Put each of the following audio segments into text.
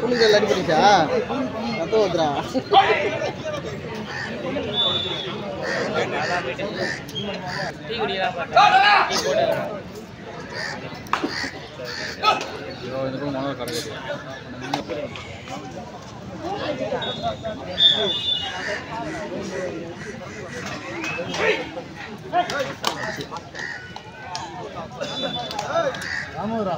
புள்ளிகள் அடிபட்டுச்சா ரத்தம் ஊத்துறா டீ குடிக்கலாம் டீ போடு ஐயோ இந்த மணல் கறக்குது ராமூரா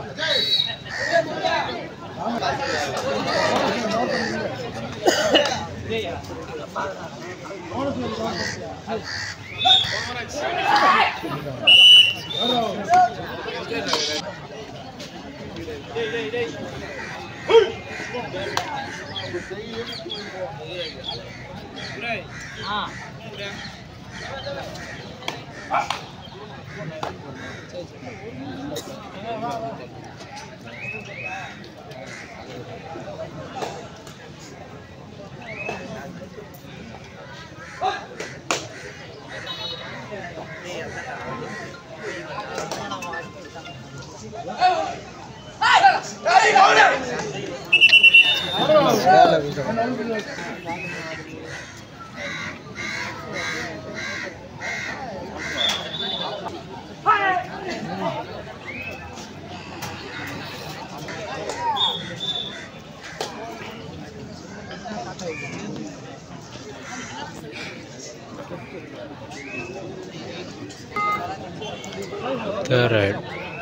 Third.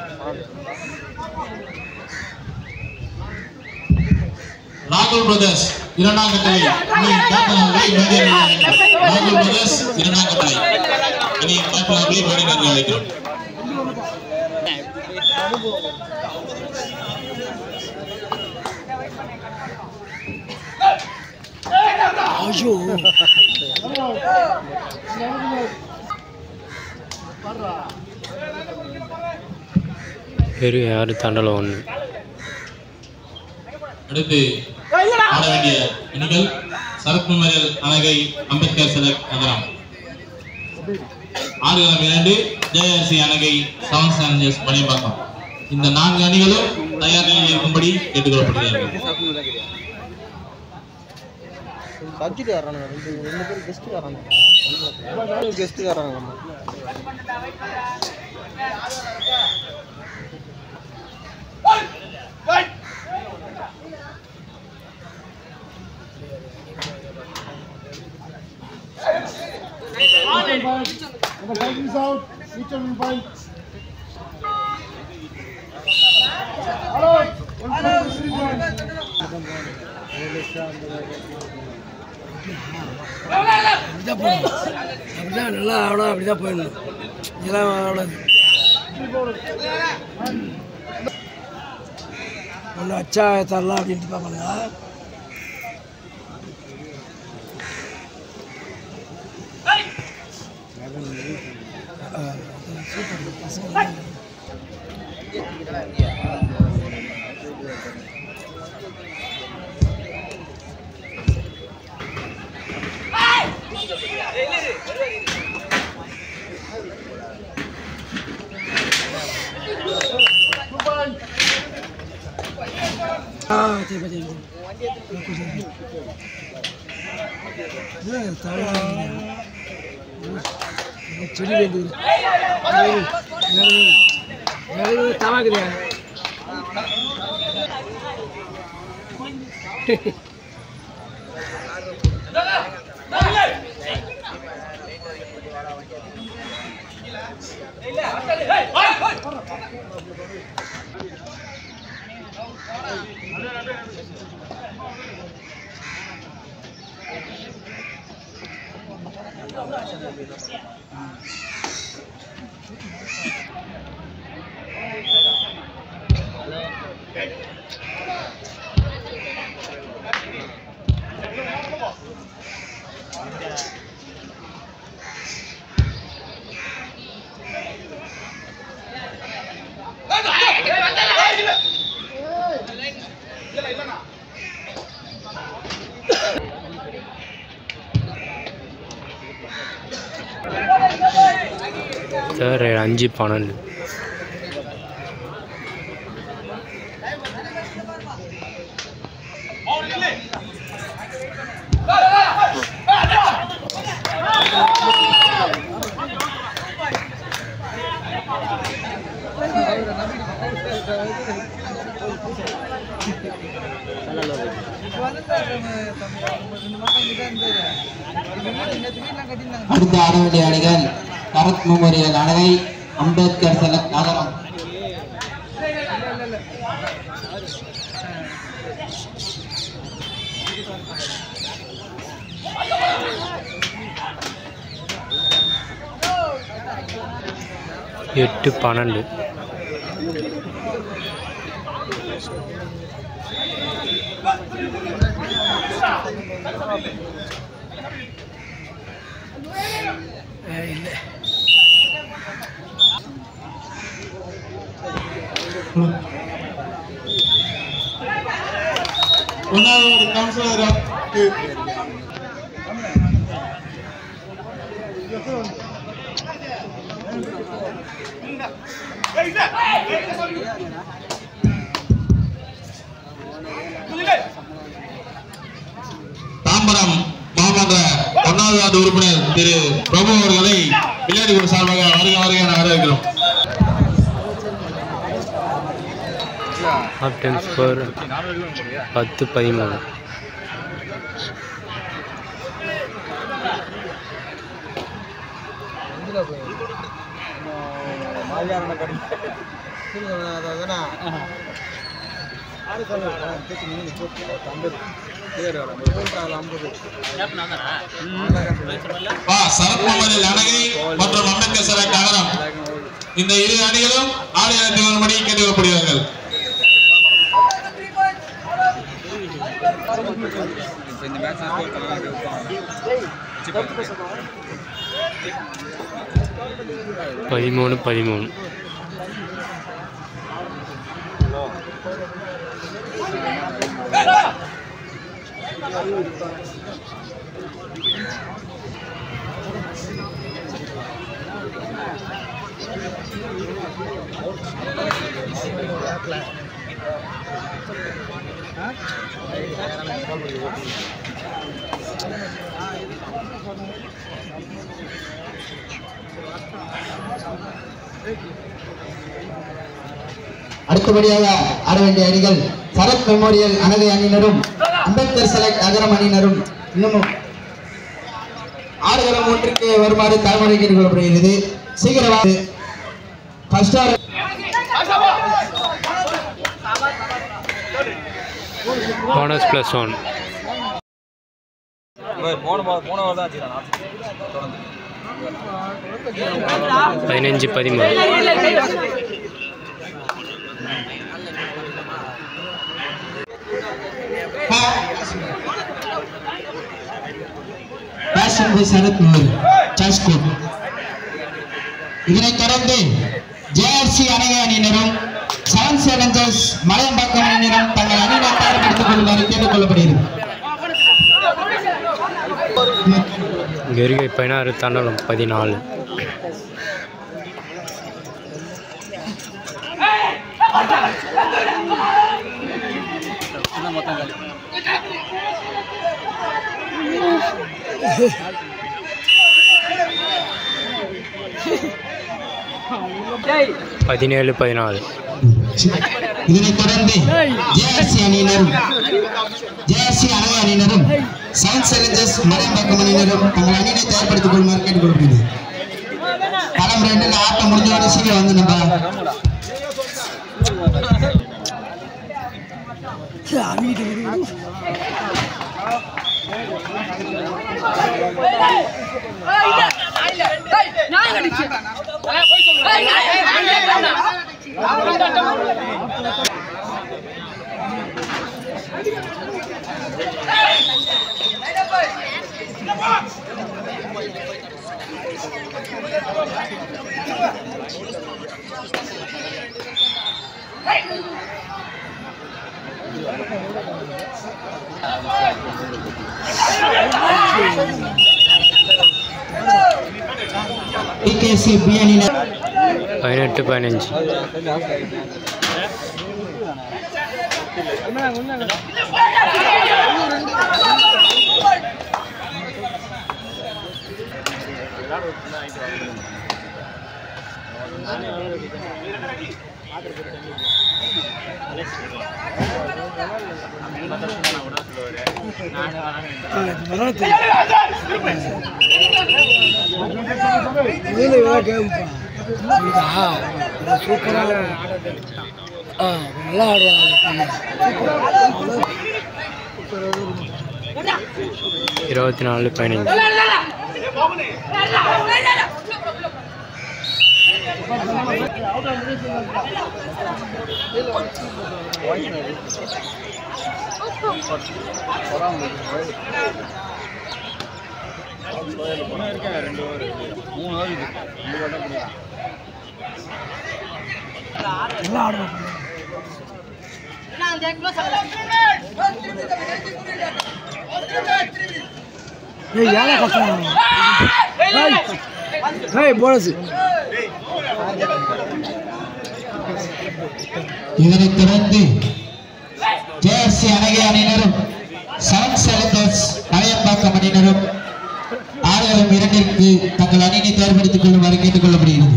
ராகுல் பிரதர்ஸ் இரண்டாம் கட்டளை ராகுல் பிரதர்ஸ் இரண்டாம் கட்டளை இனி கேப்டனாகவே மேடைக்கு அழைக்கிறோம். ஐயோ பெரிய யாரு தாண்டல ஒன்று. அடுத்து ஆட வேண்டிய அணிகள் சரத் மெமோரியல் அணகை அம்பேத்கர் சிலக் நகரம், ஆடுகளம் 2 ஜேஆர்சி அணகை செவன் சான்ஜஸ் பணியம்பாக்கம். இந்த 4 அணிகளும் தயார் நிலையில் இருக்கும்படி கேட்டுக்கொள்ளப்படுகிறார்கள். சப்ஜெக்ட் வரானுங்க ரெண்டு பேர் கெஸ்ட் வரானுங்க கெஸ்ட் வராங்க நம்ம அப்படிதான் நல்லா ஆடணும், அப்படிதான் போயிடணும். இதெல்லாம் ஆடாது. ஒன்று அச்சா தரலாம் அப்படின்ட்டு பார்ப்பாங்க. செடி வேண்டியது தவாக்குது. சார் 5-12. அடுத்து ஆட வேண்டிய அணிகள் பரத் மெமோரியல் அணகை, அம்பேத்கர் செலக்ட் நகரம். எட்டு 12 இல்லை ஒன்றாவது கவுன்சிலர் தாம்பரம் மாமன்ற 1வது வார்டு உறுப்பினர் திரு பிரபு அவர்களை விளையாட்டு குழு சார்பாக வருக வருக என வரவேற்கிறோம். Half time score 10-13. Sarath memorial அணகை மற்றும் அம்பேத்கர் செலக்ட் நகரம் இந்த இரு அணிகளும் ஆடியத்தில் வரும்படி கேட்டுக்கொள்ளப்படுகிறார்கள். பதிமூணு 13. அடுத்தபடியாக ஆட வேண்டிய அணிகள் சரத் மெமோரியல் அணகை அணியினரும் அம்பேத்கர் செலக்ட் நகரம் அணியினரும் இன்னமும் ஆடுகளம் ஒன்றுக்கு வருமாறு தலைமுறை கேட்டுக்கொள்ளப்படுகிறது. சீக்கிரமாக ஃபர்ஸ்ட் ஆர் போனஸ் +1. 15-13. சரத் மெமோரியல். இதனைத் தொடர்ந்து ஜேஆர்சி அணகை அணியினரும் செவன் சேலஞ்சர்ஸ் மலையம்பாக்கம் அணியினரும் தங்கள் அணியினை தயார்படுத்திக் கொள்ளுமாறு கேட்டுக்கொள்ளப்படுகிறது. கெரிகை 16, தண்டலம் 14. பதினேழு 14. இதனைத் தொடர்ந்து ஜேஆர்சி அணியினரும் ஜேஆர்சி அணகை அணியினரும் செவன் சேலஞ்சர்ஸ் மலையம்பாக்கம் அணியினரும் தங்கள் அணியினை தயார்படுத்திக் கொள்ளுமாறு கேட்டுக்கொள்ளப்படுகிறது. களம் 2 ஆட்டம் முடிஞ்சோட சீக்கிரம் வந்து நம்ம டிகேசி பி அணியினர் 18-15. சூப்பராக நல்லா ஆடுவாங்க. 24-15. நல்லா ஆடுவாங்க. ஏழை கஷ்டம். போனஸ் இதனைத் தொடர்ந்து ஜேஆர்சி அணகை அணியினரும் சவுண்ட் சேலஞ்சர்ஸ் மலையம்பாக்கம் அணியினரும் ஆடுகளும் இரண்டிற்கு தங்கள் அணியினை தேர்ந்தெடுத்துக் கொள்ளுமாறு கேட்டுக் கொள்ளப்படுகிறது.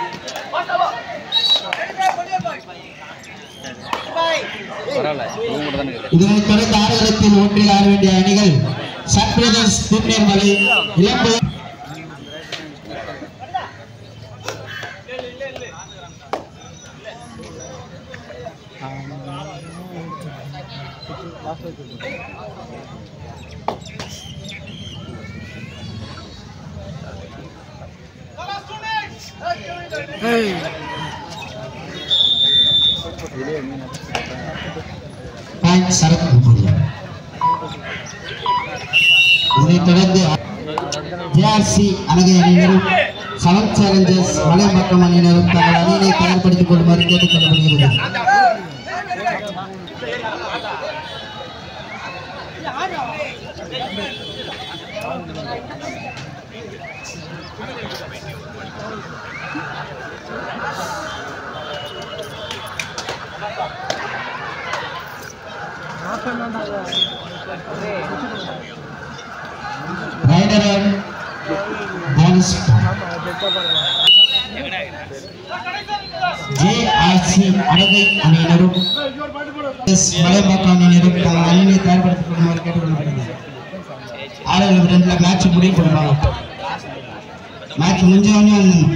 இதனைத் தொடர்ந்து ஆடுகளத்தில் ஒன்றில் ஆட வேண்டிய அணிகள் சன் பிரதர்ஸ் திருநெல்வேலி இளம்பு பாயிண்ட் சரத் முப்பது. இதனைத் தொடர்ந்து ஜேஆர்சி அணகை அணியினரும் சவுண்ட் சேலஞ்சர்ஸ் மலையம்பாக்கம் அணியினரும் தங்கள் அணியினை தயார்படுத்திக் கொள்ளுமாறு கேட்டுக் கொள்ளப்படுகிறது. Rider and bonus JRC அணகை அணியினரும் மலையம்பாக்கம் அணியினரும் தங்கள் அணியினை தயார்படுத்திக் கொள்ளுமாறு கேட்டுக் கொள்ளப்படுகிறது. ஆடுகள் ரெண்டுல மேட்ச் முடிவு பண்ணுவாங்க. மேட்ச் முடிஞ்சவொடனே வந்து